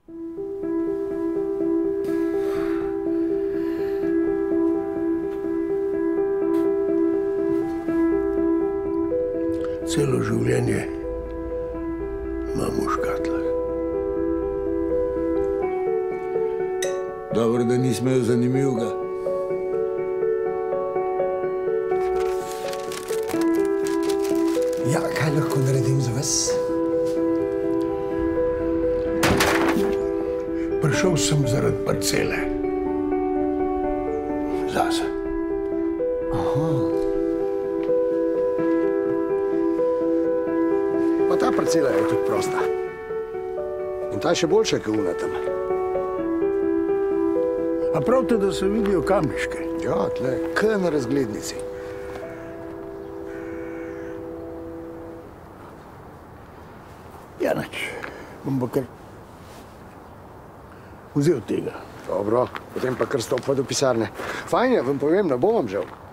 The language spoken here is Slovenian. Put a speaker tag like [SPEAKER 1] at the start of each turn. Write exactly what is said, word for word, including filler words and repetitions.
[SPEAKER 1] Celo življenje imam v škatlah. Dobro, da nismo imeli zanimivega.
[SPEAKER 2] Ja, kaj lahko naredim za vas?
[SPEAKER 1] Prišel sem zaradi parcele. Zase.
[SPEAKER 2] Aha. Pa ta parcela je tudi prosta. In ta je še boljša, kot una tam.
[SPEAKER 1] A pravite, da se vidijo kamniške?
[SPEAKER 2] Ja, tle, k na razglednici.
[SPEAKER 1] Ja, nič. Bom pa kar vzel tega.
[SPEAKER 2] Dobro, potem pa kar stopa do pisarne. Fajn je, vam povem, ne bom vam žal.